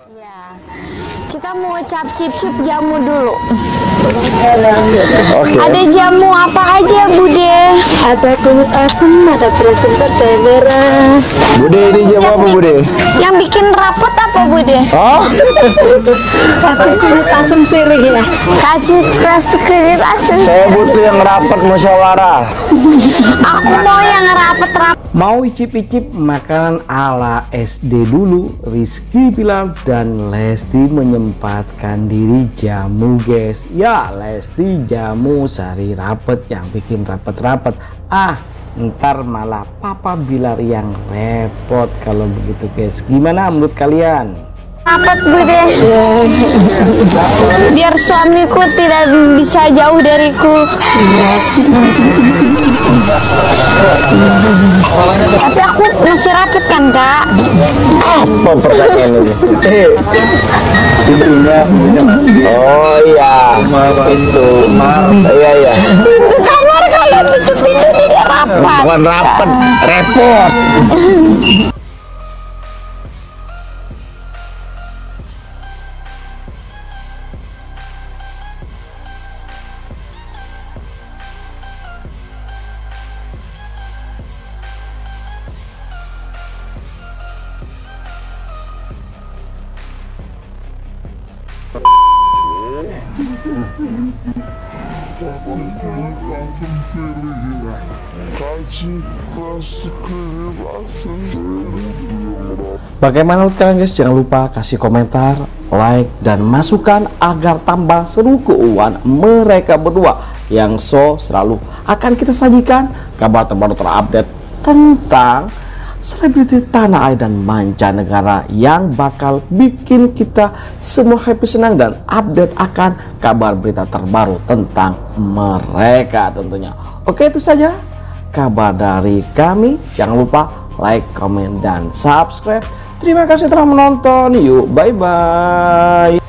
Ya, kita mau cap-cip-cip jamu dulu. Oke. Ada jamu apa aja, Bude? Ada kunyit asam, ada beras kencur, jahe merah. Bude, ini jamu apa Bude? Yang bikin rapet apa, Bude? Oh, Kasih kunyit asam sirih ya. Kasih kunyit asam. saya butuh yang rapat musyawarah. Aku mau yang rapet-rapet. Mau icip-icip makanan ala SD dulu, Rizky Bilar dan Lesti menyempatkan diri jamu guys. Ya, Lesti jamu sari rapet yang bikin rapet-rapet. Ntar malah Papa Bilar yang repot kalau begitu guys. Gimana menurut kalian? Rapet, Bude. Biar suamiku tidak bisa jauh dariku. Tapi aku masih rapet kan, Kak? Apa pertanyaan ini? Pintunya. Oh iya, pintu. Iya iya. Pintu kamar kalau tutup pintu tidak rapat. Bukan rapet, repot. Bagaimana menurut kalian guys? Jangan lupa kasih komentar, like, dan masukan agar tambah seru keuangan mereka berdua yang selalu akan kita sajikan kabar terbaru terupdate tentang selebriti tanah air dan mancanegara yang bakal bikin kita semua happy, senang, dan update akan kabar berita terbaru tentang mereka tentunya. Oke, itu saja kabar dari kami. Jangan lupa like, comment, dan subscribe. Terima kasih telah menonton. Yuk, bye-bye.